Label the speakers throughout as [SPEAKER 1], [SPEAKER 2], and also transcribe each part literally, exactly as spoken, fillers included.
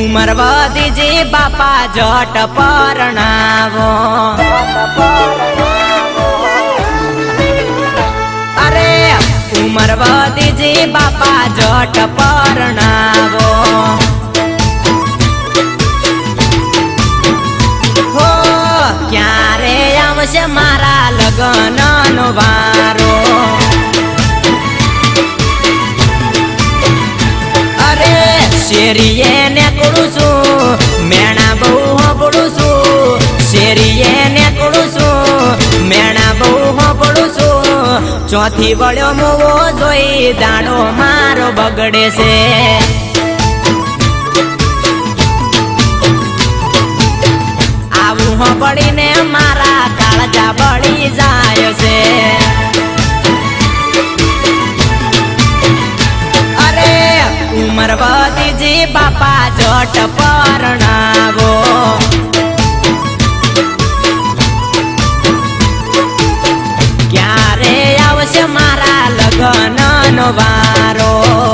[SPEAKER 1] उमर वधीजी बापा जट परणावो। अरे उमर वधीजी बापा जट परणावो। हो क्यारे आवशे मारा लगननो वारो। शेरिये ने कुड़ुसु मेणा बहु हबड़ुसु। शेरिये ने कुड़ुसु मेणा बहु हबड़ुसु। चौथी बड़ो मोवो जोई दाड़ो मारो बगड़े से। आवू हबड़ी ने मारा काळजा बड़ी जाय से। उमर वधीजी बापा जट परणावो। क्यारे आवशे मारा लगननो वारो।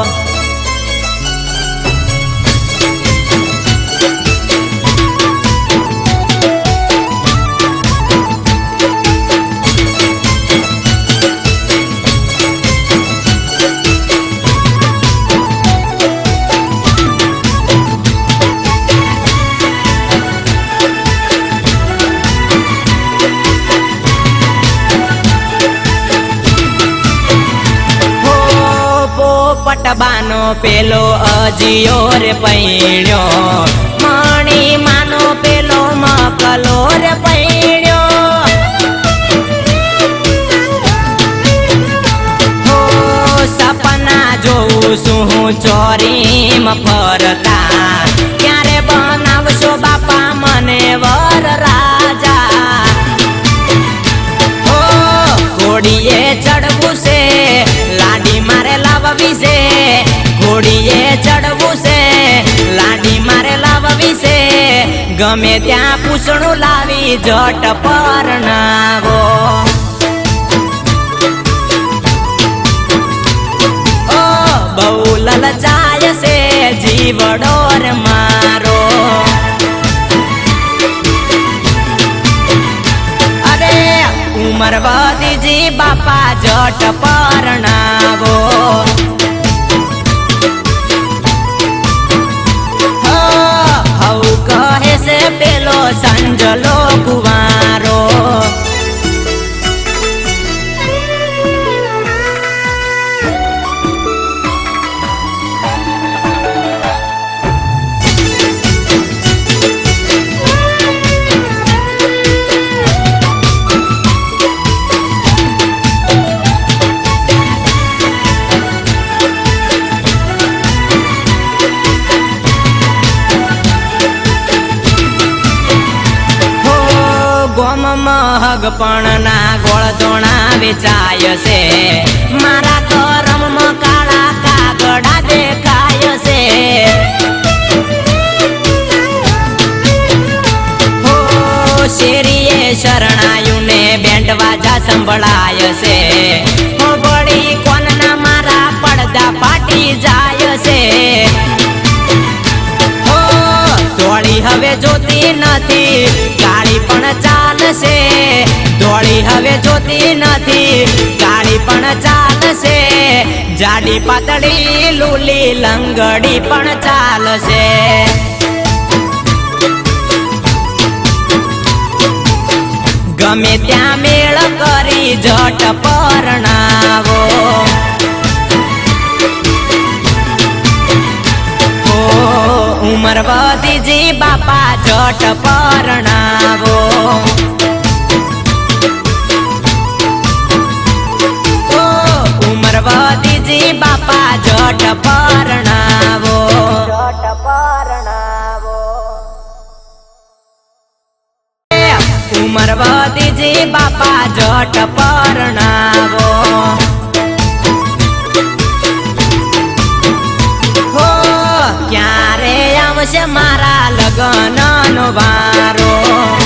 [SPEAKER 1] पटबानो पेलो अजियो रे पैण्यो। मणि मानो पेलो मकलो रे पैण्यो। हो सपना जोऊ सुहू चोरीम फरता। क्यारे बनावशो बापा मने वर राजा। हो घोड़ीए चढ़वू से लाडी मारे लाववी से। घोड़ीए चढ़वू से लाडी मारे लाववी से। गमे त्या पूछणु लावी जट परणावो। ओ बहु ललचाय से जीवड़ो रे मारो। अरे उमर वधीजी बापा जट परणावो। कहे से पेलो संजलो कुवारो। महग पण ना गोळ दोणा वेचाय से। मारा करम में काळा कागड़ा देखाय से। हो शेरिये शरणायु ने बैंड बाजा संभळाय से। हो बड़ी कोन ना मारा पड़दा फाटी जाय से। हो तोड़ी हवे जोती नथी काळी पण चालसे। धोळी हवे जोती नथी काळी पण चालसे। जाडी पातળી लूली लंगड़ी पण चालसे। गमे त्या मेळ करी जट परणावो। उमर वधीजी बापा जट परणावो। ओ उमर वधीजी बापा जट परणावो। जट परणावो। उमर वधीजी बापा जट परणावो। हो क्यारे आवशे मारा लगननो वारो।